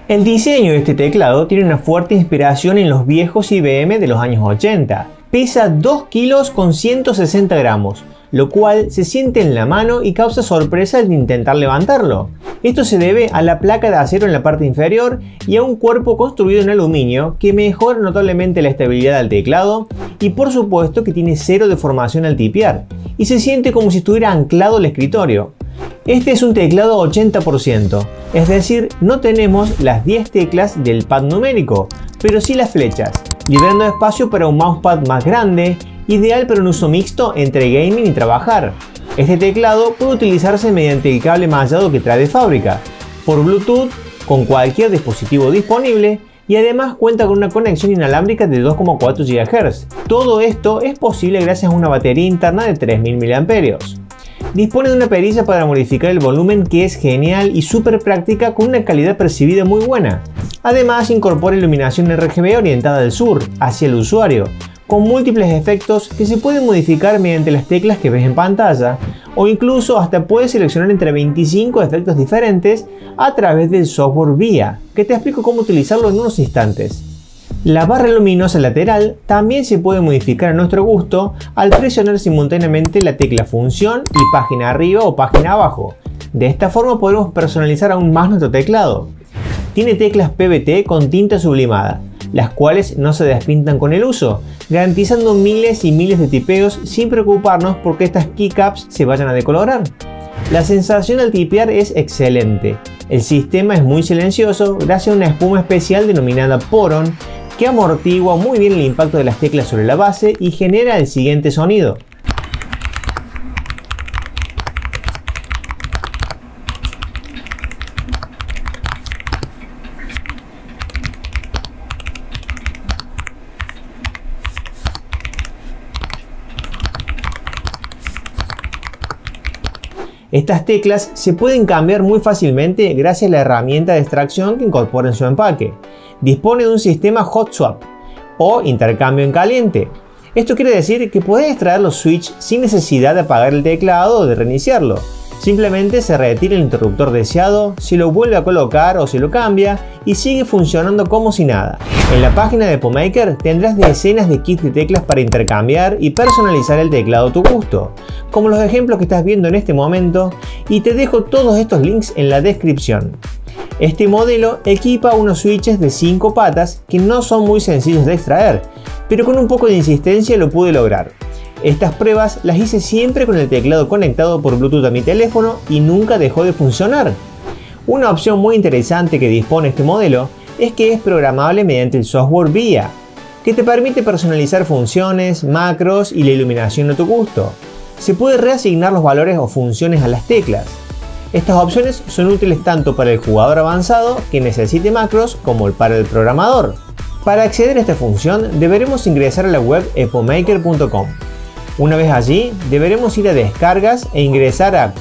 El diseño de este teclado tiene una fuerte inspiración en los viejos IBM de los años 80. Pesa 2 kilos con 160 gramos, lo cual se siente en la mano y causa sorpresa al intentar levantarlo. Esto se debe a la placa de acero en la parte inferior y a un cuerpo construido en aluminio que mejora notablemente la estabilidad del teclado y por supuesto que tiene cero deformación al tipear y se siente como si estuviera anclado al escritorio. Este es un teclado 80%, es decir, no tenemos las 10 teclas del pad numérico, pero sí las flechas, liberando espacio para un mousepad más grande, ideal para un uso mixto entre gaming y trabajar. Este teclado puede utilizarse mediante el cable mallado que trae de fábrica, por Bluetooth, con cualquier dispositivo disponible y además cuenta con una conexión inalámbrica de 2,4 GHz. Todo esto es posible gracias a una batería interna de 3000 mAh. Dispone de una perilla para modificar el volumen que es genial y súper práctica con una calidad percibida muy buena. Además incorpora iluminación RGB orientada al sur, hacia el usuario, con múltiples efectos que se pueden modificar mediante las teclas que ves en pantalla o incluso hasta puedes seleccionar entre 25 efectos diferentes a través del software VIA, que te explico cómo utilizarlo en unos instantes. La barra luminosa lateral también se puede modificar a nuestro gusto al presionar simultáneamente la tecla función y página arriba o página abajo. De esta forma podremos personalizar aún más nuestro teclado. Tiene teclas PBT con tinta sublimada, las cuales no se despintan con el uso, garantizando miles y miles de tipeos sin preocuparnos porque estas keycaps se vayan a decolorar. La sensación al tipear es excelente. El sistema es muy silencioso gracias a una espuma especial denominada Poron que amortigua muy bien el impacto de las teclas sobre la base y genera el siguiente sonido. Estas teclas se pueden cambiar muy fácilmente gracias a la herramienta de extracción que incorpora en su empaque. Dispone de un sistema hot swap o intercambio en caliente. Esto quiere decir que puedes extraer los switches sin necesidad de apagar el teclado o de reiniciarlo. Simplemente se retira el interruptor deseado, se lo vuelve a colocar o se lo cambia y sigue funcionando como si nada. En la página de EpoMaker tendrás decenas de kits de teclas para intercambiar y personalizar el teclado a tu gusto, como los ejemplos que estás viendo en este momento, y te dejo todos estos links en la descripción. Este modelo equipa unos switches de 5 patas que no son muy sencillos de extraer, pero con un poco de insistencia lo pude lograr. Estas pruebas las hice siempre con el teclado conectado por Bluetooth a mi teléfono y nunca dejó de funcionar. Una opción muy interesante que dispone este modelo es que es programable mediante el software VIA, que te permite personalizar funciones, macros y la iluminación a tu gusto. Se puede reasignar los valores o funciones a las teclas. Estas opciones son útiles tanto para el jugador avanzado que necesite macros como para el programador. Para acceder a esta función deberemos ingresar a la web epomaker.com. Una vez allí deberemos ir a descargas e ingresar a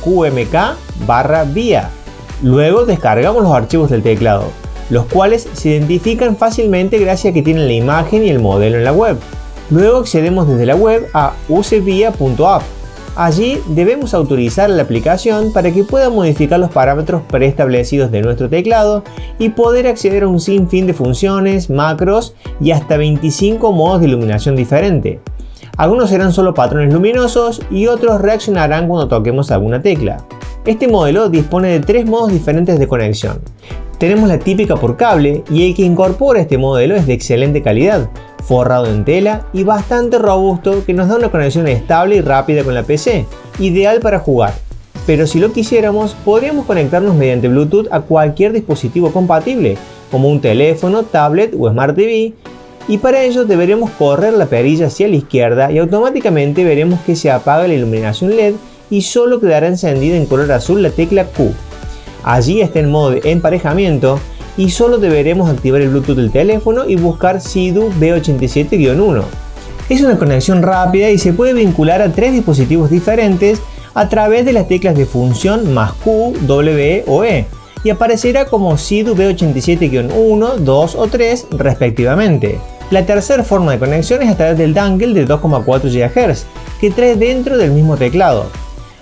qmk/VIA. Luego descargamos los archivos del teclado, los cuales se identifican fácilmente gracias a que tienen la imagen y el modelo en la web. Luego accedemos desde la web a usevia.app. Allí debemos autorizar a la aplicación para que pueda modificar los parámetros preestablecidos de nuestro teclado y poder acceder a un sinfín de funciones, macros y hasta 25 modos de iluminación diferente. Algunos serán solo patrones luminosos y otros reaccionarán cuando toquemos alguna tecla. Este modelo dispone de 3 modos diferentes de conexión. Tenemos la típica por cable y el que incorpora este modelo es de excelente calidad, forrado en tela y bastante robusto que nos da una conexión estable y rápida con la PC, ideal para jugar. Pero si lo quisiéramos, podríamos conectarnos mediante Bluetooth a cualquier dispositivo compatible, como un teléfono, tablet o Smart TV, y para ello deberemos correr la perilla hacia la izquierda y automáticamente veremos que se apaga la iluminación LED y solo quedará encendida en color azul la tecla Q. Allí está en modo de emparejamiento y solo deberemos activar el Bluetooth del teléfono y buscar Sidu B87-1. Es una conexión rápida y se puede vincular a 3 dispositivos diferentes a través de las teclas de función más Q, W o E y aparecerá como Sidu B87-1, 2 o 3 respectivamente. La tercera forma de conexión es a través del dongle de 2,4 GHz que trae dentro del mismo teclado.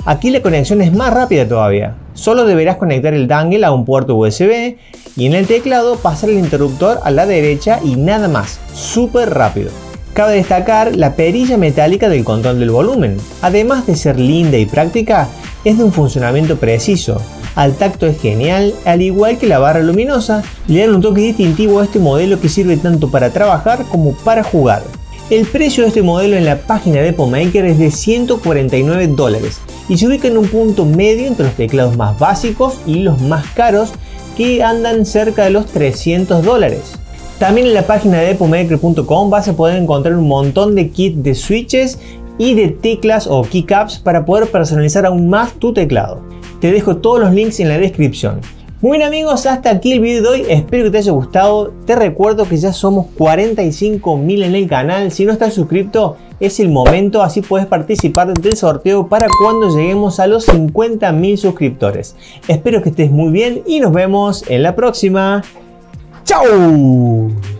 Aquí la conexión es más rápida todavía. Solo deberás conectar el dongle a un puerto USB y en el teclado pasar el interruptor a la derecha y nada más. Súper rápido. Cabe destacar la perilla metálica del control del volumen. Además de ser linda y práctica, es de un funcionamiento preciso. Al tacto es genial, al igual que la barra luminosa, le dan un toque distintivo a este modelo que sirve tanto para trabajar como para jugar. El precio de este modelo en la página de EpoMaker es de $149 y se ubica en un punto medio entre los teclados más básicos y los más caros, que andan cerca de los $300. También en la página de epomaker.com vas a poder encontrar un montón de kits de switches y de teclas o keycaps para poder personalizar aún más tu teclado. Te dejo todos los links en la descripción. Muy bien amigos, hasta aquí el video de hoy, espero que te haya gustado. Te recuerdo que ya somos 45.000 en el canal. Si no estás suscrito es el momento, así puedes participar del sorteo para cuando lleguemos a los 50.000 suscriptores. Espero que estés muy bien y nos vemos en la próxima. ¡Chao!